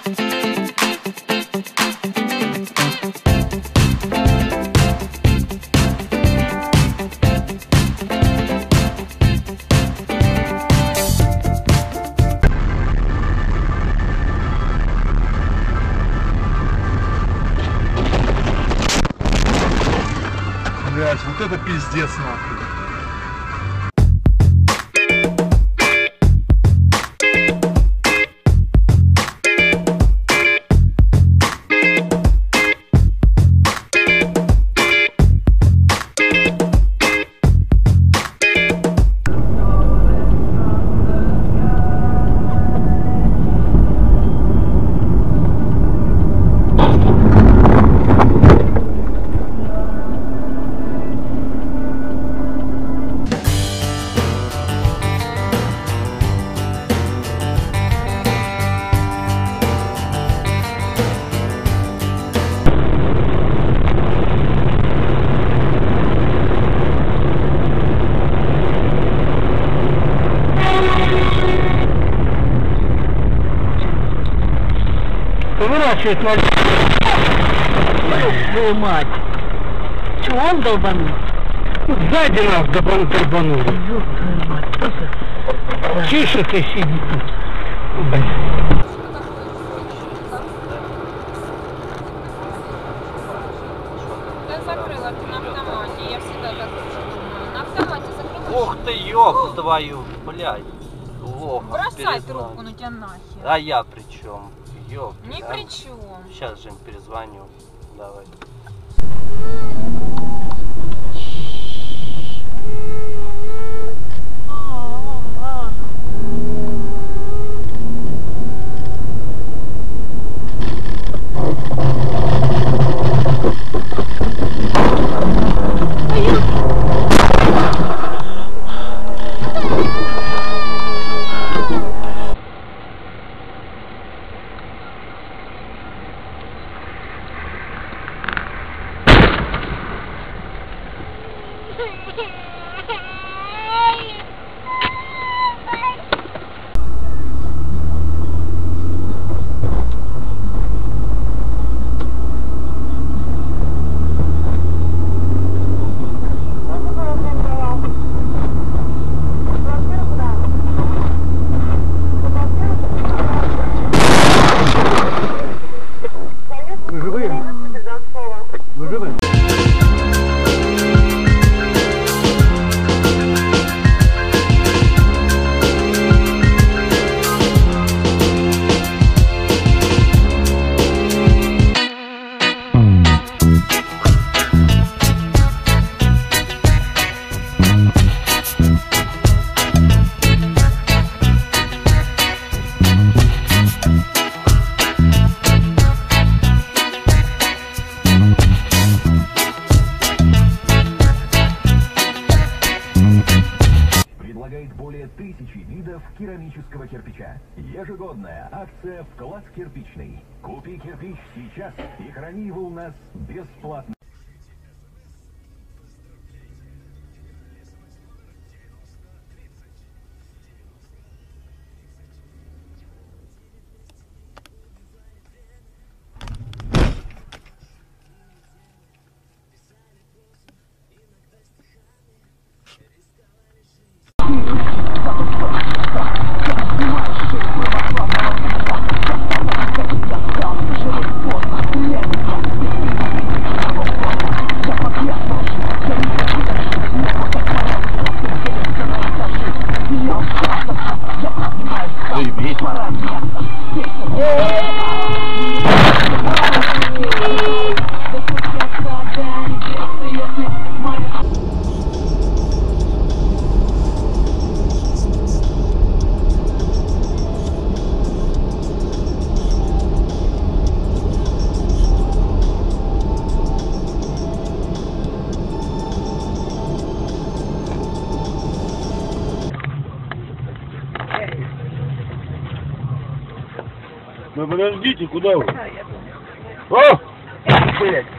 Блять, вот это пиздец нахуй. Поворачивает на... Твою мать! Че, он долбанул? Сзади нас долбанули. Ёб твою мать, что ты? Тише ты сиди тут. Я закрыла на автомате, я всегда так думаю. На автомате закрыла. Ох ты, ёб твою, блядь. Лох. Бросай трубку, ну тебя нахер. А я при чем? Ёб. Ни при чем. Сейчас, Жень, перезвоню. Давай. Предлагает более 1000 видов керамического кирпича. Ежегодная акция «Вклад кирпичный». Купи кирпич сейчас и храни его у нас бесплатно. Ну подождите, куда вы? О! Блять.